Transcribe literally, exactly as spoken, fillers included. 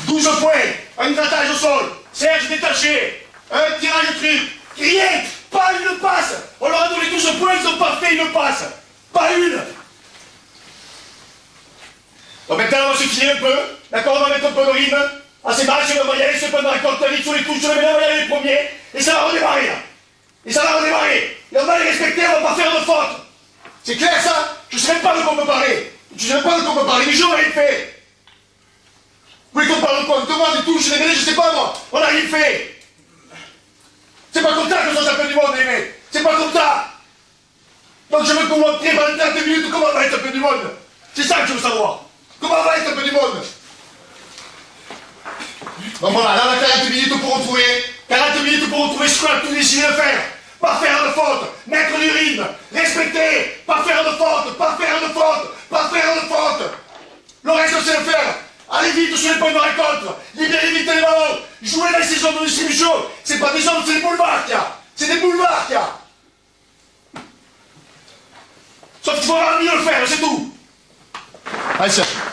douze points, un grattage au sol, Serge détaché, un tirage de truc, rien, pas une passe. On leur a donné douze points, ils n'ont pas fait une passe. Pas une. Donc maintenant, on va se filer un peu, d'accord, on va mettre un peu de rythme à ces matchs, on va y aller, ce point de récolte, vite sur les touches, sur les médailles, on va y aller les premiers, et ça va redémarrer là. Et ça va redémarrer. Et on va les respecter, on va pas faire de faute. C'est clair ça? Je ne sais même pas de quoi on peut parler. Je ne sais même pas de quoi on peut parler, les gens n'ont rien fait. Vous voulez qu'on parle de quoi? On demande des touches, les mêlées, je sais pas moi. On n'a rien fait. C'est pas comme ça que ça s'appelle du monde, les mecs. C'est pas comme ça. Donc je veux qu'on montre pendant trente minutes comment va être un peu du monde. C'est ça que je veux savoir. Comment va être un peu du monde? Donc voilà, là on a quarante minutes pour retrouver. quarante minutes pour retrouver ce qu'on a tous décidé de faire. Pas faire de faute, mettre du rythme, respecter, pas faire de faute, pas faire de faute, pas faire de faute. Le reste on sait le faire. Allez vite sur les points de récolte, libérez vite les ballons, jouez dans ces zones de distribution. C'est pas des zones, c'est des boulevards qu'il y a. C'est des boulevards qu'il y a. Sauf qu'il faut avoir mieux le faire, c'est tout. Allez, c'est